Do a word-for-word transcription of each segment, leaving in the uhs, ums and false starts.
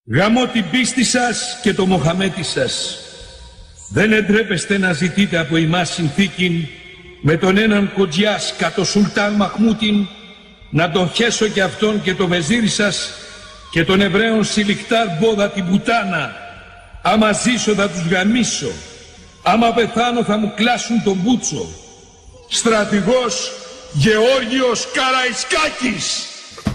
Γαμώ την πίστη σας και το Μοχαμέτη σας. Δεν εντρέπεστε να ζητείτε από εμάς συνθήκην με τον έναν κοντζιάς κατ' ο Σουλτάν Μαχμούτιν να τον χέσω και αυτόν και το βεζίρι σας και τον Εβραίων Σιλικτάρ Μπόδα την πουτάνα. Άμα ζήσω θα τους γαμίσω, άμα πεθάνω θα μου κλάσουν τον μπούτσο. Στρατηγός Γεώργιος Καραϊσκάκης.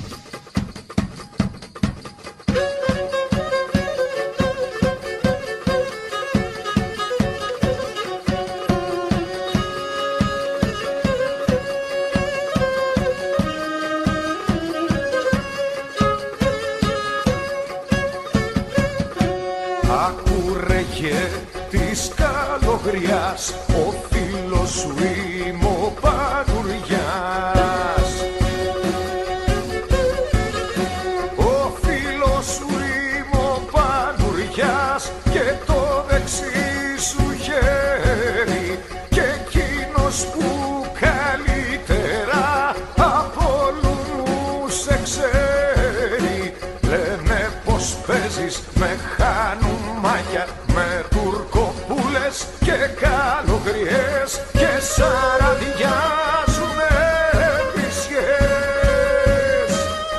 Ακούρεγε της καλογριάς, ο φίλος σου είμαι ο Παντουριάς. Ο φίλος σου είμαι ο Παντουριάς και το δεξί σου χέρι και εκείνος που καλύτερα από όλους σε ξέρει. Λένε πως παίζεις με χανουμάκια, με τουρκοπούλες και καλογριές και σαραδιάζουνε βρισιές.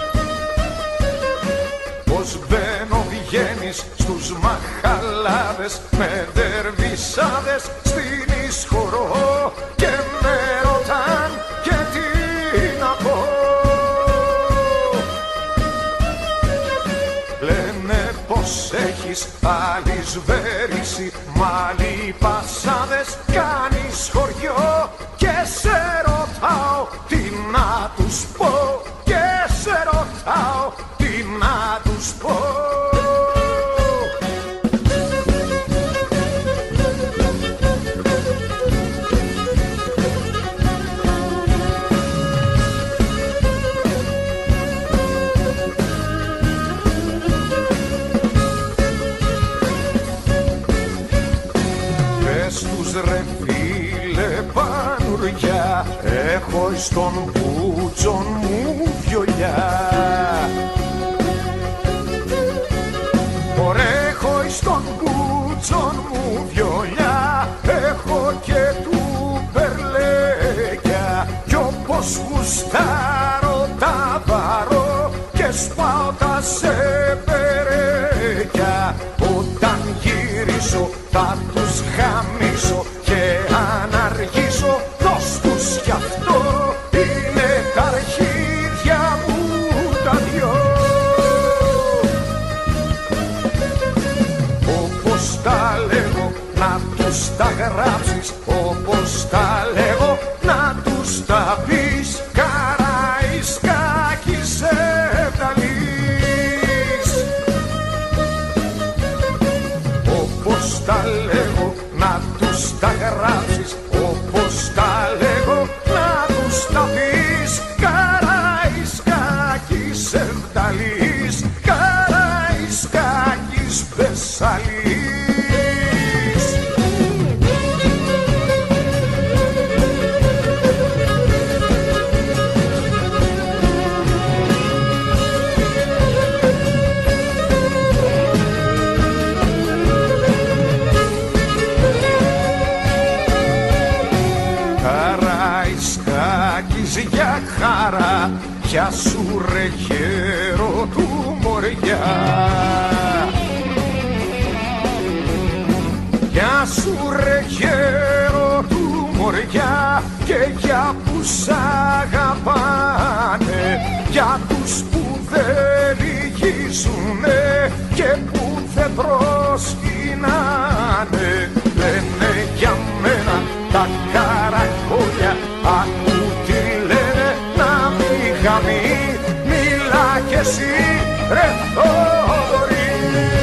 Πως μπαίνω βγαίνεις στους μαχαλάδες με δερβισάδες στην εισχωρώ και με ρωτάν και τι να πω. Λένε πως έχεις άλλη σβέρηση, μ' άλλοι πασάδες κάνεις χωριό και σε ρωτάω τι να τους πω, και σε ρωτάω τι να τους πω. Ρε φίλε Πανουριά, έχω στον μπούτσον μου βιολιά. Ωραία, έχω στον μπούτσον μου βιολιά, έχω και του περλέκια κι όπως γουστάρω τα βαρώ και σπάω τα σεπερέκια. Όταν γυρίσω θα τους χαμίσω και αν αργήσω δώσ' τους κι αυτό είναι τα αρχίδια μου τα δυο. Όπως τα λέγω να τους τα γράψεις, όπως τα λέγω να τους τα πεις. Καραϊσκάκης Ευταλής. Όπως τα λέγω να τους τα γράψεις, όπως τα λέγω να τους τα πεις. Καραϊσκάκης Ευταλής, Καραϊσκάκης Βεσσαλής. Για χαρά, γεια σου ρε γέρο του Μοριά. Γεια σου ρε γέρο του Μοριά και για που σ' αγαπάνε, για τους που δεν λυγίζουνε και που δεν προσκυνάνε. Λένε για μένα τα καρακόλια, ακού τι λένε να μην χαμεί. Μίλα κι εσύ ρε Θοδωρή.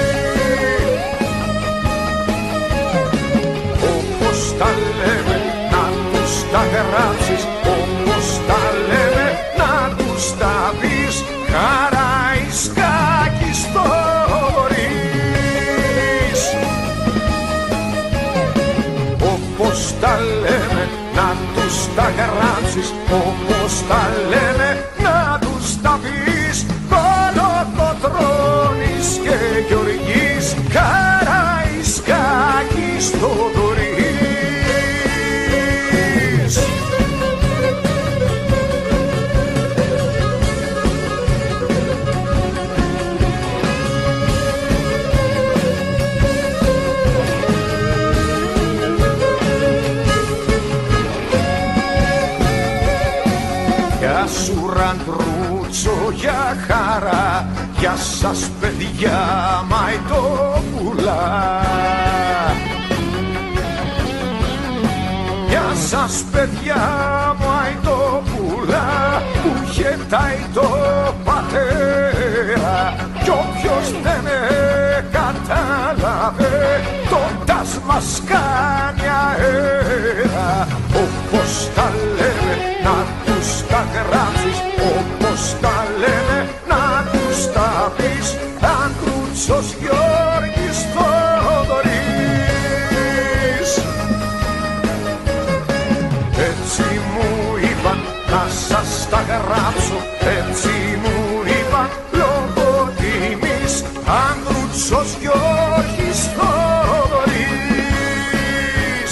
Όπως τα λέμε να τους τα γράψεις, όπως τα λέμε να τους τα πεις. Καραϊσκάκης Θοδωρής. Όπως τα λέμε να τους τα γράψεις, όπως τα λέμε να τους τα πεις. Κολοκοτρώνεις και σας παιδιά μαϊτόπουλα, γεια σας παιδιά μαϊτόπουλα που χαιτάει το πατέρα, κι όποιος δεν κατάλαβε το τας μας κάνει αέρα. Όπως τα λένε να τους τα γράψεις, όπως τα λένε να τους τα πεις. Αγκρούτσος Γιώργης Θοδωρής. Έτσι μου είπαν να σας τα γράψω, έτσι μου είπαν λόγω τιμής. Αγκρούτσος Γιώργης Θοδωρής.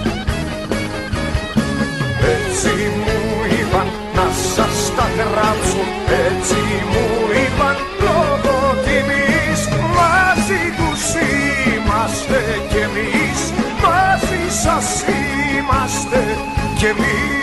Έτσι μου είπαν να σας τα γράψω, έτσι μου είπαν λόγω τιμής. Μαζί τους είμαστε κι εμείς, μαζί σας είμαστε κι εμείς.